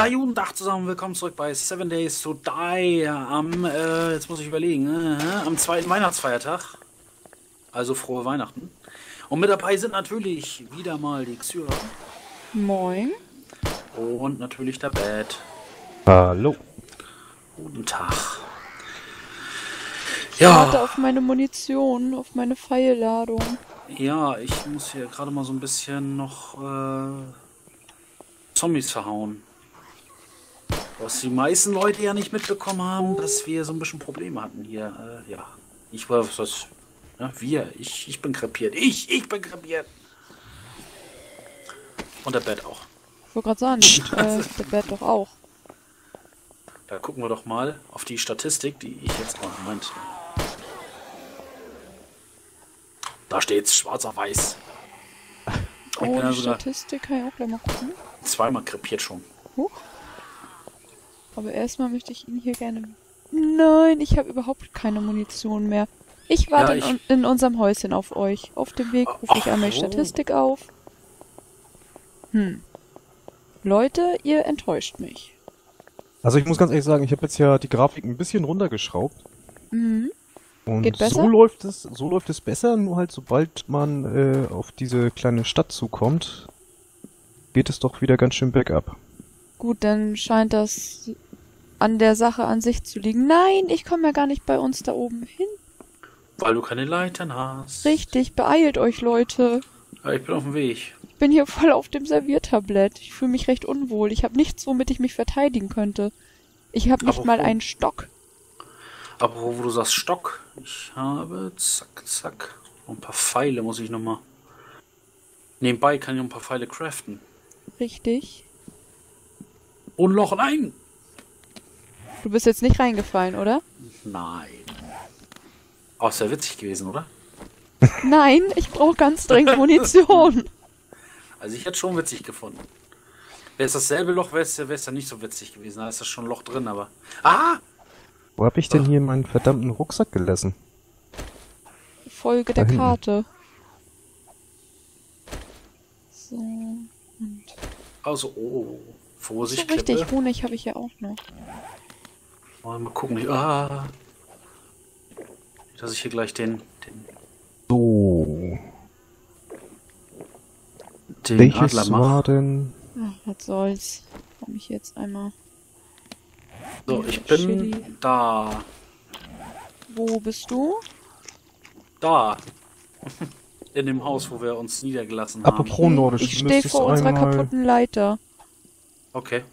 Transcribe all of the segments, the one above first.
Ja, guten Tag zusammen, willkommen zurück bei 7 Days to Die am, jetzt muss ich überlegen, am zweiten Weihnachtsfeiertag. Also frohe Weihnachten. Und mit dabei sind natürlich wieder mal die Xyra Moin. und natürlich der Bad. Hallo. Guten Tag. Ich warte Ja, auf meine Munition, auf meine Pfeilladung. ja, ich muss hier gerade mal so ein bisschen noch Zombies verhauen. Was die meisten Leute ja nicht mitbekommen haben, dass wir so ein bisschen Probleme hatten hier. Ja, ich war, was, ja, ich bin krepiert. Ich bin krepiert. Und der Bett auch. Ich wollte gerade sagen, der Bett doch auch. Da gucken wir doch mal auf die Statistik, die ich jetzt... Oh, Moment. Da steht's, schwarz auf weiß. Oh, bin die also da Statistik kann ich auch gleich mal gucken. zweimal krepiert schon. Huch. Aber erstmal möchte ich ihn hier gerne... Nein, ich habe überhaupt keine Munition mehr. Ich warte Ja, in unserem Häuschen auf euch. Auf dem Weg rufe ich einmal die so. Statistik auf. Leute, ihr enttäuscht mich. Also ich muss ganz ehrlich sagen, ich habe jetzt ja die Grafik ein bisschen runtergeschraubt. Mhm. Und Geht besser? so läuft es besser, nur halt sobald man auf diese kleine Stadt zukommt, geht es doch wieder ganz schön bergab. Gut, dann scheint das an der Sache an sich zu liegen. Nein, ich komme ja gar nicht bei uns da oben hin. Weil du keine Leitern hast. Richtig, beeilt euch, Leute. Ja, ich bin auf dem Weg. Ich bin hier voll auf dem Serviertablett. Ich fühle mich recht unwohl. Ich habe nichts, womit ich mich verteidigen könnte. Ich habe nicht mal Apropos- einen Stock. Aber wo du sagst Stock, ich habe, zack, noch ein paar Pfeile muss ich nochmal. Nebenbei kann ich noch ein paar Pfeile craften. Richtig. Oh, ein Loch, nein! Du bist jetzt nicht reingefallen, oder? Nein. Oh, ist ja witzig gewesen, oder? Nein, ich brauche ganz dringend Munition. Also ich hätte schon witzig gefunden. Wäre es dasselbe Loch, wäre es ja nicht so witzig gewesen. Da ist das schon ein Loch drin, aber... Ah! Wo habe ich denn hier meinen verdammten Rucksack gelassen? Folge Da der hinten. Karte. So. Und Also, oh. so Vorsicht, richtig, Klippe. Honig habe ich ja auch noch. Mal gucken. Ah. Dass ich hier gleich den So, Adler welches mache. war denn... Ach, was soll's. Komm ich jetzt einmal. So, ich bin Chili. da. Wo bist du? Da. In dem Haus, wo wir uns niedergelassen haben. Apropos Nordisch, Ich du stehe müsstest vor unserer einmal... kaputten Leiter. Okay.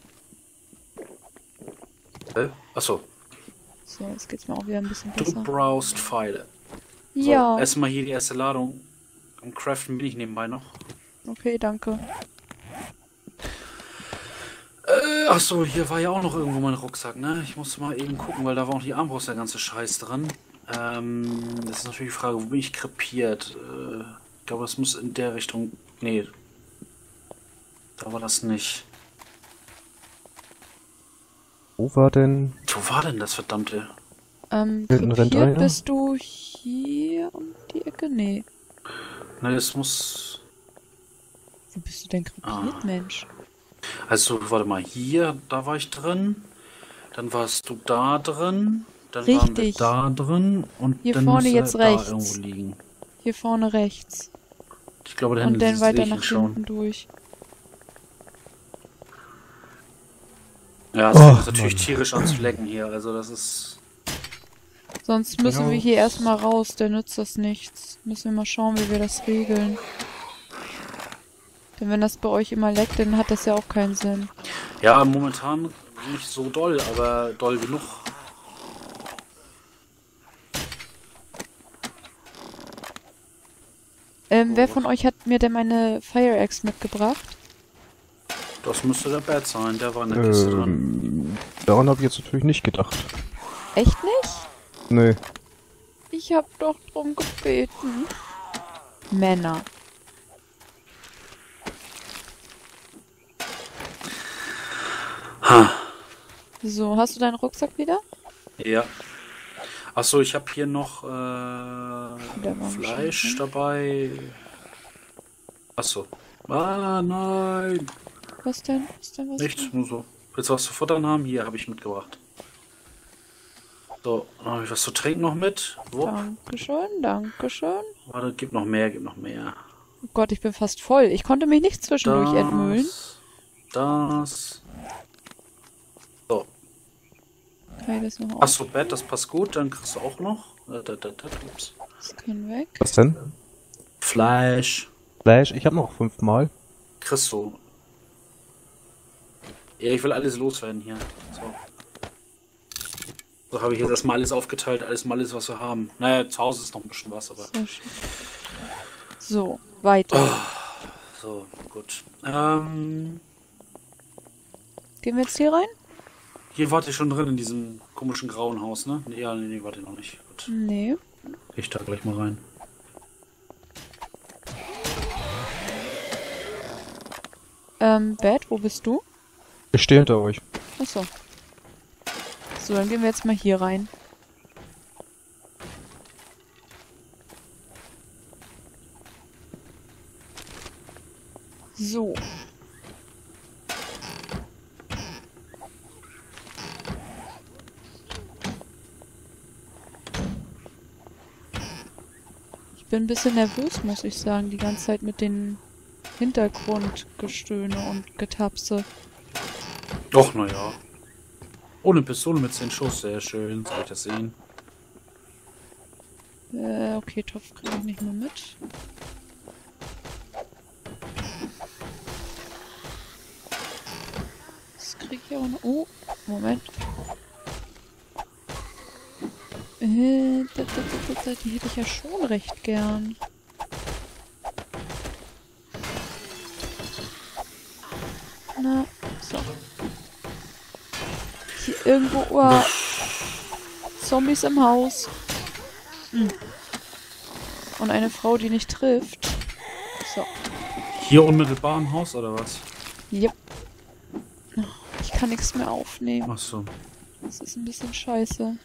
Achso. So, jetzt geht's mir auch wieder ein bisschen Du besser. browst Pfeile. So, Ja, erstmal hier die erste Ladung. Am Craften bin ich nebenbei noch. okay, danke. Achso, hier war ja auch noch irgendwo mein Rucksack, ne? Ich musste mal eben gucken, weil da war auch die Armbrust der ganze Scheiß drin. Das ist natürlich die Frage, wo bin ich krepiert? Ich glaube, das muss in der Richtung... Nee. Da war das nicht. Wo war denn... Wo war denn das verdammte? Hinten rennt Krepiert einer? bist du hier um die Ecke? Nee. Ne, das muss... Wo bist du denn krepiert, Mensch? Also, warte mal, hier, da war ich drin. Dann warst du da drin. Dann Richtig. waren wir da drin. Und Hier dann vorne müsste jetzt er rechts. da irgendwo liegen. Hier vorne rechts. Ich glaube, da Und dann sehe weiter ich ihn nach schon. hinten durch. Ja, das Oh, ist natürlich Mann. tierisch anzulecken hier. Also, das ist... Sonst müssen Ja. wir hier erstmal raus, der nützt das nichts. Müssen wir mal schauen, wie wir das regeln. Denn wenn das bei euch immer leckt, dann hat das ja auch keinen Sinn. Ja, momentan nicht so doll, aber doll genug. Wer von euch hat mir denn meine Fire Axe mitgebracht? Das müsste der Bad sein, der war in der Kiste drin. Daran habe ich jetzt natürlich nicht gedacht. Echt nicht? Nee. Ich hab doch drum gebeten. Männer. Ha. So, hast du deinen Rucksack wieder? Ja. Achso, ich habe hier noch war Fleisch wahrscheinlich, ne? dabei. Achso. Ah, nein. Was denn? Was denn? Was Nichts, denn? nur so. Willst du was zu futtern haben? Hier habe ich mitgebracht. So, dann habe ich was zu trinken noch mit. Wupp. Dankeschön, Dankeschön. Warte, gib noch mehr, gib noch mehr. Oh Gott, ich bin fast voll. Ich konnte mich nicht zwischendurch entmüllen. Das. So. Kann ich das noch Hast du Bett, das passt gut, dann kriegst du auch noch. Ups. Das kann weg. Was denn? Fleisch. Flash, ich habe noch 5-mal. Kriegst du. Ja, ich will alles loswerden hier. So. So habe ich jetzt erstmal alles aufgeteilt, alles, was wir haben. Naja, zu Hause ist noch ein bisschen was, aber. Sehr schön. So, weiter. So, gut. Gehen wir jetzt hier rein? Hier wart ihr schon drin in diesem komischen grauen Haus, ne? Nee, ja, nee, wart ihr noch nicht. Gut. Nee. Ich da gleich mal rein. Bad, wo bist du? Ich stehe hinter euch. Achso. So, dann gehen wir jetzt mal hier rein. So. Ich bin ein bisschen nervös, muss ich sagen, die ganze Zeit mit den Hintergrundgestöhne und Getapse. Doch, naja. Ohne Pistole mit 10 Schuss, sehr schön. Soll ich das sehen? Okay, Topf kriege ich nicht mehr mit. Das kriege ich auch noch. Oh, Moment. Die hätte ich ja schon recht gern. Na, so. Hier irgendwo. Oh, Zombies im Haus. Und eine Frau, die nicht trifft. So. Hier unmittelbar im Haus, oder was? Yep. Ich kann nichts mehr aufnehmen. Ach so. Das ist ein bisschen scheiße.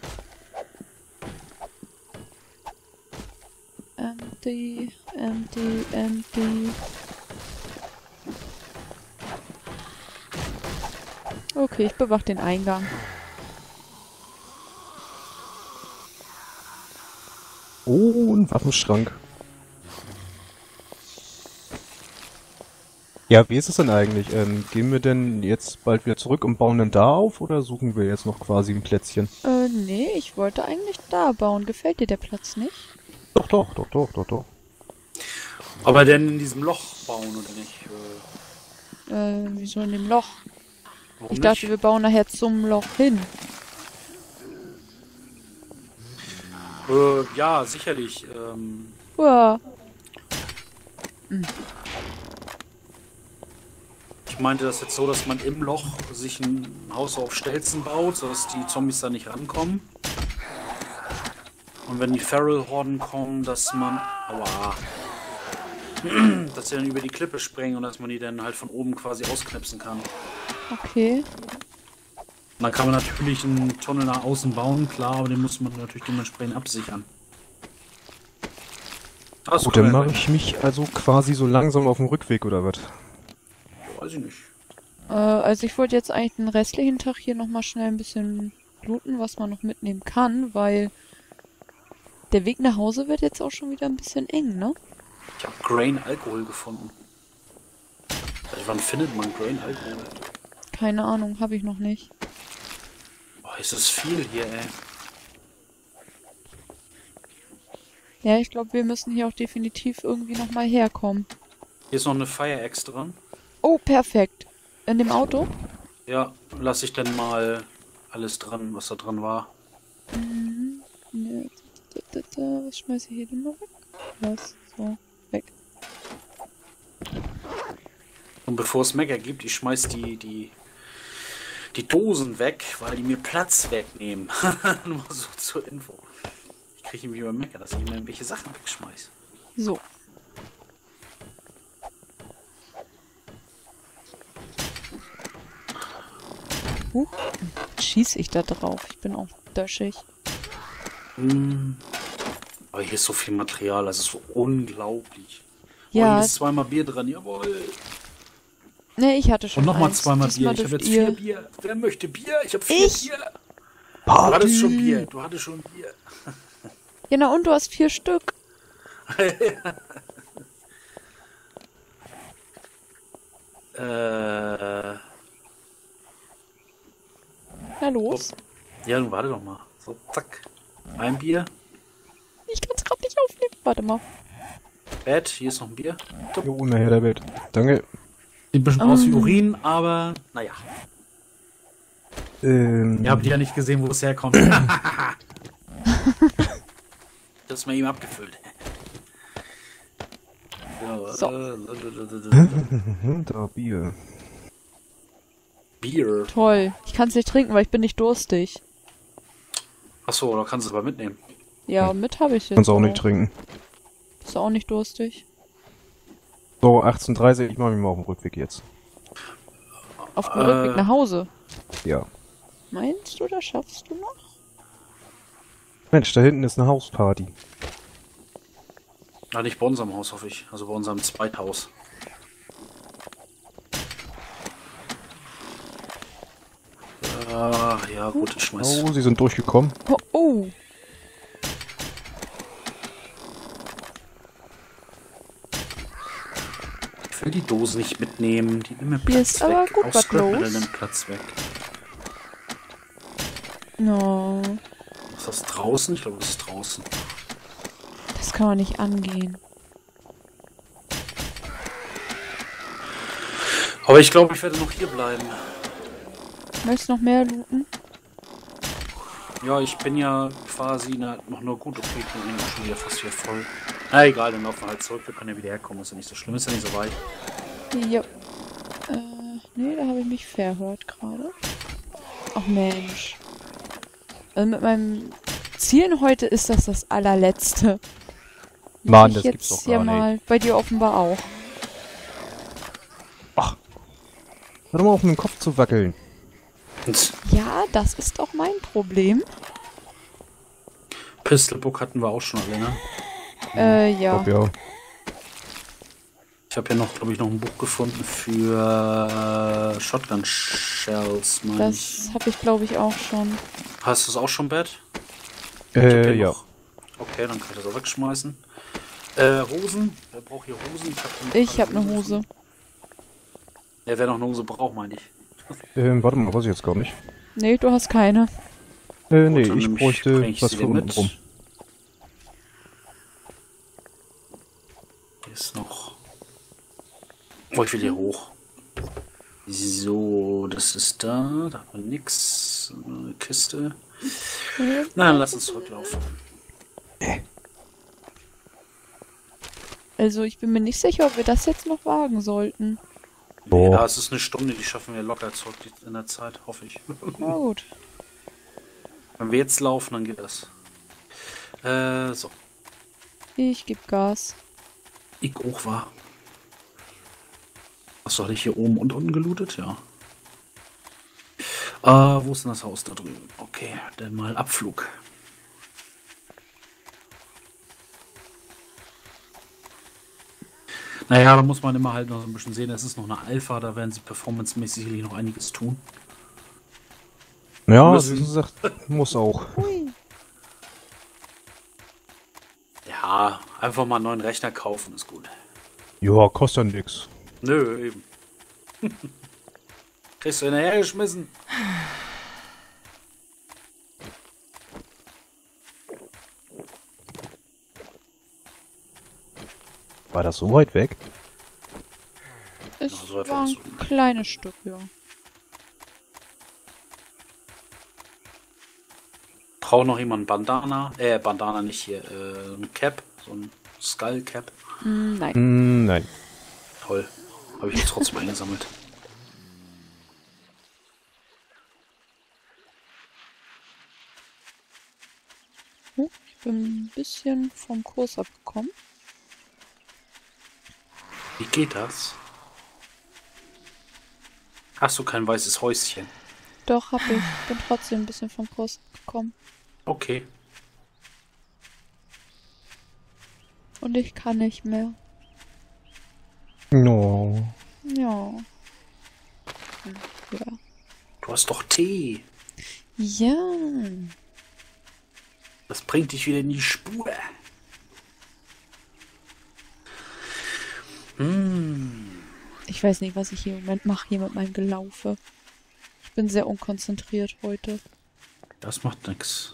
Empty, empty, empty. Okay, ich bewache den Eingang. Oh, ein Waffenschrank. Ja, wie ist es denn eigentlich? Gehen wir denn jetzt bald wieder zurück und bauen dann da auf oder suchen wir jetzt noch quasi ein Plätzchen? Nee, ich wollte eigentlich da bauen. Gefällt dir der Platz nicht? Doch. Aber denn in diesem Loch bauen, oder nicht? Wieso in dem Loch? Warum Ich dachte, wir bauen nachher zum Loch hin. Ja, sicherlich. Uah. Ich meinte das jetzt so, dass man im Loch sich ein Haus auf Stelzen baut, sodass die Zombies da nicht rankommen. Und wenn die Feral-Horden kommen, dass man... Aua. Dass sie dann über die Klippe springen und dass man die dann halt von oben quasi ausknipsen kann. Okay. Und dann kann man natürlich einen Tunnel nach außen bauen, klar, aber den muss man natürlich dementsprechend absichern. Das Gut, dann mache ich mich also quasi so langsam auf dem Rückweg, oder was? Weiß ich nicht. Also ich wollte jetzt eigentlich den restlichen Tag hier nochmal schnell ein bisschen looten, was man noch mitnehmen kann, weil der Weg nach Hause wird jetzt auch schon wieder ein bisschen eng, ne? Ich habe Grain Alkohol gefunden. Seit wann findet man Grain Alkohol? Keine Ahnung, habe ich noch nicht. Oh, ist das viel hier, ey. Ja, ich glaube, wir müssen hier auch definitiv irgendwie nochmal herkommen. Hier ist noch eine Fire Axe dran. Oh, perfekt. In dem Auto? Ja, lasse ich dann mal alles dran, was da dran war. Mhm. Ja, was schmeiße ich hier denn noch weg? Was? So, weg. Und bevor es Mecker gibt, ich schmeiß die Dosen weg, weil die mir Platz wegnehmen. Nur so zur Info. Ich kriege nämlich über Mecker, dass ich immer irgendwelche Sachen wegschmeiß. So. Schieß ich da drauf? Ich bin auch döschig. Aber hier ist so viel Material, das ist so unglaublich. Oh, Ja. hier ist zweimal Bier dran, jawohl. Ne, ich hatte schon Und nochmal eins. zweimal Bier. Diesmal Ich habe dürft jetzt ihr. 4 Bier. Wer möchte Bier? Ich habe 4 Ich? Bier. Du Party. hattest schon Bier. Du hattest schon Bier. Ja, na und du hast 4 Stück. Na los. Ja, nun warte doch mal. So, zack. Ein Bier. Ich kann es gerade nicht aufnehmen. Warte mal. Bett, hier ist noch ein Bier. Jo, nachher der Bett. Danke. Sieht ein bisschen aus wie Urin, aber naja. Ihr habt ja nicht gesehen, wo es herkommt. Das ist mal ihm abgefüllt. So. Da, Bier. Bier. Toll. Ich kann es nicht trinken, weil ich bin nicht durstig. Achso, da kannst du es aber mitnehmen. Ja, mit habe ich jetzt. Kannst auch nicht trinken. Bist du auch nicht durstig? So, 18:30, ich mache mich mal auf den Rückweg jetzt. Auf dem Rückweg nach Hause. Ja. Meinst du, das schaffst du noch? Mensch, da hinten ist eine Hausparty. Na, nicht bei unserem Haus, hoffe ich. Also bei unserem Zweithaus. Ja, gut, ich schmeiß. Oh, sie sind durchgekommen. Oh, oh. Ich will die Dose nicht mitnehmen. Die nehmen mir Hier Platz ist aber weg. gut Auch was Scrapmetal los. nimmt Platz weg. No. Ist das draußen? Ich glaube, das ist draußen. Das kann man nicht angehen. Aber ich glaube, ich werde noch hier bleiben. Möchtest du noch mehr looten? Ja, ich bin ja quasi noch nur gut. Okay, ich bin eigentlich schon wieder fast hier voll. Na egal, dann laufen wir halt zurück. Wir können ja wieder herkommen. Ist ja nicht so schlimm. Ist ja nicht so weit. Ja. Nee, da habe ich mich verhört gerade. Ach Mensch. Also mit meinem Zielen heute ist das allerletzte. Mann, Ich das gibt's jetzt doch ja gar nicht. mal bei dir offenbar auch. Ach. Hör doch mal auf, mit dem Kopf zu wackeln. Und Ja, das ist auch mein Problem. Pistolbook hatten wir auch schon alle, ne? Ja. Ich glaub, ja. Ich habe ja noch, glaube ich, noch ein Buch gefunden für Shotgun Shells, meine ich. Das habe ich, glaube ich, auch schon. Hast du es auch schon, Bett? Ich hab hier Ja. noch- Okay, dann kann ich das auch wegschmeißen. Hosen? Wer braucht hier Hosen? Ich habe eine Hose. Ja, wer noch eine Hose braucht, meine ich. Warte mal, weiß ich jetzt gar nicht. Nee, du hast keine. Nee, dann ich bring bräuchte ich was sie für dir unten mit. rum. Hier ist noch... Oh, ich will hier hoch. So, das ist da. Da haben wir nix. Eine Kiste. Na, dann lass uns zurücklaufen. Also ich bin mir nicht sicher, ob wir das jetzt noch wagen sollten. Boah. Ja, es ist eine Stunde, die schaffen wir locker zurück in der Zeit, hoffe ich. Na gut. Wenn wir jetzt laufen, dann geht das. So. Ich gebe Gas. Ich hoch war. Achso, hatte ich hier oben und unten gelootet? Ja. Wo ist denn das Haus da drüben? Okay, dann mal Abflug. Naja, da muss man immer halt noch so ein bisschen sehen, es ist noch eine Alpha, da werden sie performancemäßig sicherlich noch einiges tun. Ja, Müssen. wie gesagt, muss auch. Hui. Ja, einfach mal einen neuen Rechner kaufen, ist gut. Ja, kostet ja nix. Nö, eben. Kriegst du hinterhergeschmissen? War das so weit weg? Es Ja, so weit war ein war's. kleines Stück, ja. Braucht noch jemand Bandana? Bandana nicht hier. Ein Cap. So ein Skull Cap. Nein. Nein. Toll. Habe ich jetzt trotzdem eingesammelt. Ich bin ein bisschen vom Kurs abgekommen. Wie geht das? Hast du kein weißes Häuschen? Doch, hab ich. Bin trotzdem ein bisschen vom Kurs abgekommen. Okay. Und ich kann nicht mehr. No. Ja. Ja. Du hast doch Tee. Ja. Das bringt dich wieder in die Spur. Ich weiß nicht, was ich hier im Moment mache, hier mit meinem Gelaufe. Ich bin sehr unkonzentriert heute. Das macht nix.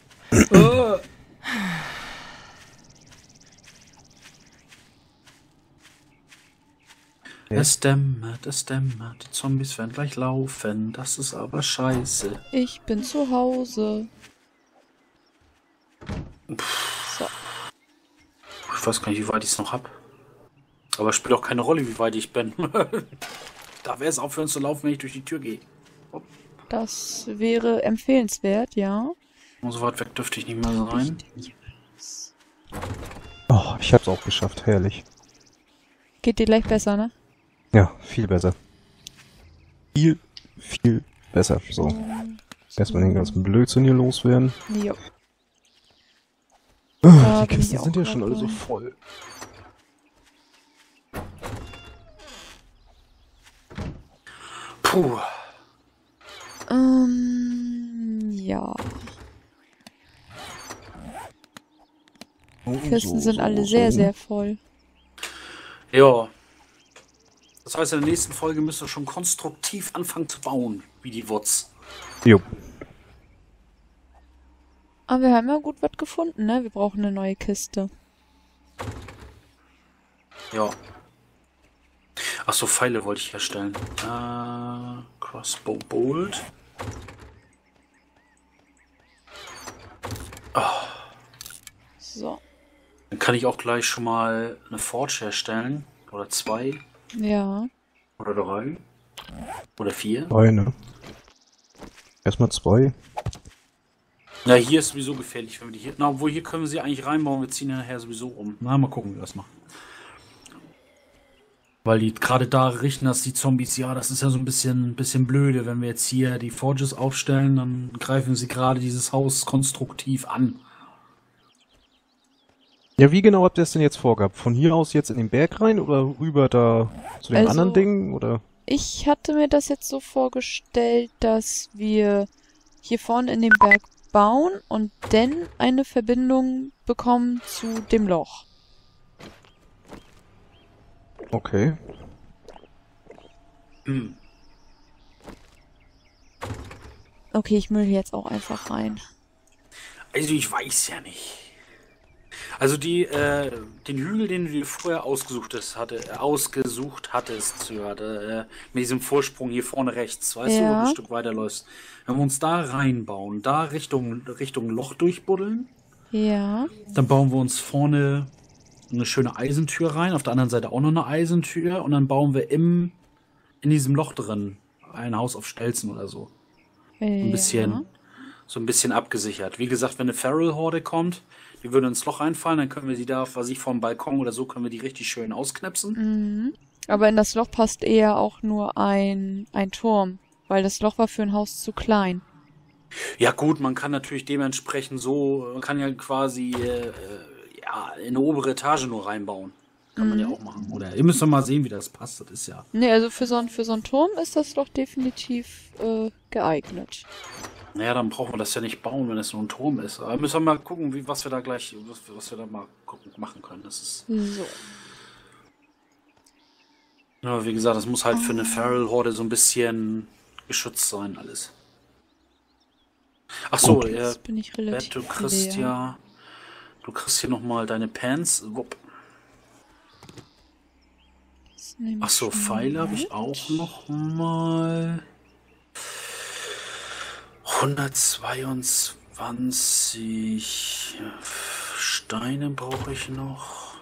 Es dämmert, die Zombies werden gleich laufen. Das ist aber scheiße. Ich bin zu Hause. So. Ich weiß gar nicht, wie weit ich es noch hab. Aber es spielt auch keine Rolle, wie weit ich bin. Da wäre es aufhören zu laufen, wenn ich durch die Tür gehe. Das wäre empfehlenswert, ja. Und so weit weg dürfte ich nicht mehr rein. Oh, ich hab's auch geschafft. Herrlich. Geht dir gleich besser, ne? Ja, viel besser. Viel besser. So. Erstmal den ganzen Blödsinn hier loswerden. Jo. Die bin ich Kisten auch sind ja schon alle so dabei. voll. Puh. Ja. Oh, Kisten sind alle sehr, sehr voll. Ja. Das heißt, in der nächsten Folge müsst ihr schon konstruktiv anfangen zu bauen, wie die Wutz. Jo. Aber wir haben ja gut was gefunden, ne? Wir brauchen eine neue Kiste. Ja. Ach so, Pfeile wollte ich herstellen. Crossbow Bolt. So. Dann kann ich auch gleich schon mal eine Forge herstellen. Oder 2. Ja. Oder 3. Oder 4. Eine. Erstmal 2. Ja, hier ist sowieso gefährlich, wenn wir die hier... Na, obwohl hier können wir sie eigentlich reinbauen. Wir ziehen ja nachher sowieso um. Na, mal gucken, wie wir das machen. Weil die gerade da richten, dass die Zombies, ja, das ist ja so ein bisschen blöde. Wenn wir jetzt hier die Forges aufstellen, dann greifen sie gerade dieses Haus konstruktiv an. Ja, wie genau habt ihr es denn jetzt vorgehabt? Von hier aus jetzt in den Berg rein oder rüber da zu den Also- anderen Dingen? Oder? Ich hatte mir das jetzt so vorgestellt, dass wir hier vorne in den Berg bauen und dann eine Verbindung bekommen zu dem Loch. Okay. Okay, ich müll hier jetzt auch einfach rein. Also ich weiß ja nicht. Also den Hügel, den du dir vorher ausgesucht hattest, mit diesem Vorsprung hier vorne rechts, weißt du, wo du Ja. ein Stück weiterläufst. Wenn wir uns da reinbauen, da Richtung Loch durchbuddeln, Ja. dann bauen wir uns vorne eine schöne Eisentür rein, auf der anderen Seite auch noch eine Eisentür und dann bauen wir in diesem Loch drin ein Haus auf Stelzen oder so. Ein bisschen abgesichert. Wie gesagt, wenn eine Feral-Horde kommt, die würde ins Loch reinfallen, dann können wir sie da, was ich vom Balkon oder so, können wir die richtig schön ausknipsen. Aber in das Loch passt eher auch nur ein Turm, weil das Loch war für ein Haus zu klein. Ja gut, man kann natürlich dementsprechend so, man kann ja quasi in eine obere Etage nur reinbauen. Kann man ja auch machen. Oder ihr müsst doch mal sehen, wie das passt. Das ist ja... Nee, also für so einen Turm ist das Loch definitiv geeignet. Naja, dann brauchen wir das ja nicht bauen, wenn es nur ein Turm ist. Aber müssen wir mal gucken, was wir da machen können. Das ist... So. Ja, wie gesagt, das muss halt für eine Feral-Horde so ein bisschen geschützt sein, alles. Ach so, Jetzt bin ich relativ du kriegst leer. du kriegst hier nochmal deine Pants. Wupp. Das nehme ich Ach so, schon Pfeile habe mit. ich auch noch mal. 122 Steine brauche ich noch.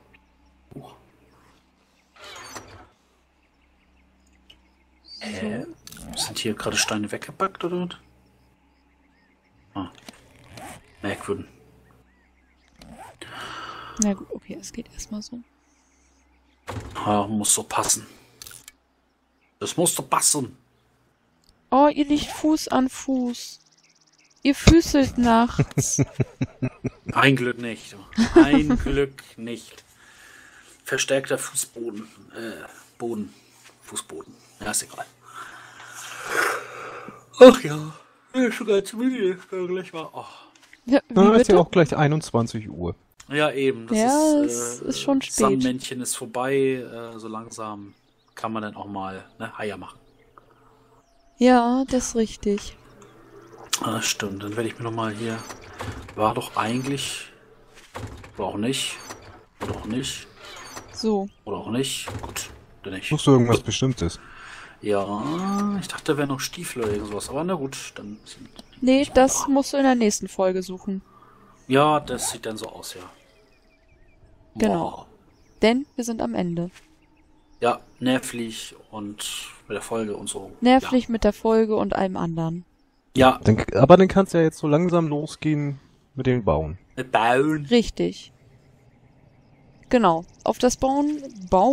Sind hier gerade Steine weggepackt oder was? Merkwürdig. Na gut, okay, es geht erstmal so. Muss so passen. Das muss so passen. Oh, ihr liegt Fuß an Fuß. Ihr füßelt nachts. Ein Glück nicht. Ein Glück nicht. Verstärkter Fußboden. Fußboden. Ja, ist egal. Ach ja, ich bin schon ganz müde. Gleich mal. Oh. Ja, Na, ist ja bitte? auch gleich 21 Uhr. Ja, eben. Das Ja, ist, es ist schon spät. Sandmännchen ist vorbei. So langsam kann man dann auch mal Eier machen. Ja, das ist richtig. Ah, stimmt. Dann werde ich mir nochmal hier. War doch eigentlich. Oder auch nicht. Oder auch nicht. So. Oder auch nicht. Gut, dann nicht. Suchst du irgendwas Bestimmtes? Ja, ich dachte, da wären noch Stiefel oder irgendwas. Aber na gut, dann sind. Nee, das musst du in der nächsten Folge suchen. Ja, das sieht dann so aus, ja. Genau. Wow. Denn wir sind am Ende. Ja, nervlich und mit der Folge und so. Nervlich mit der Folge und allem anderen. Ja, Aber dann kannst du ja jetzt so langsam losgehen mit dem Bauen. mit Bauen. Richtig. Genau. Auf das Bauen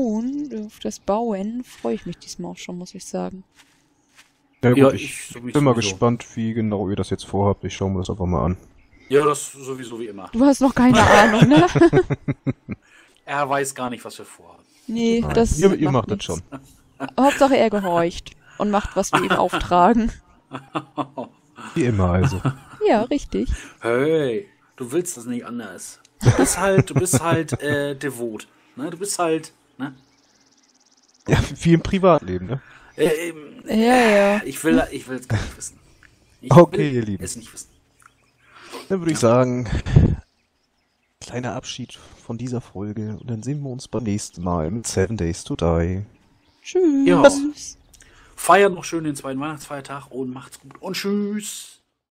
freue ich mich diesmal auch schon, muss ich sagen. Ja, gut, Ja, ich ich sowieso. bin mal gespannt, wie genau ihr das jetzt vorhabt. Ich schaue mir das einfach mal an. Ja, das sowieso wie immer. Du hast noch keine Ahnung, ne? Er weiß gar nicht, wir vorhaben. Nee, das Ihr macht das nichts. schon. Hauptsache er gehorcht und macht, was wir ihm auftragen. Wie immer also. Ja, richtig. Hey, du willst das nicht anders. Du bist halt devot. Ne? Du bist halt, ne? Ja, wie im Privatleben, ne? Ja. Ich will es gar nicht wissen. Ich Okay, will ihr Lieben. es nicht wissen. Dann würde ich sagen, kleiner Abschied von dieser Folge und dann sehen wir uns beim nächsten Mal mit 7 Days to Die. Tschüss. Ja. Feiert noch schön den zweiten Weihnachtsfeiertag und macht's gut und tschüss.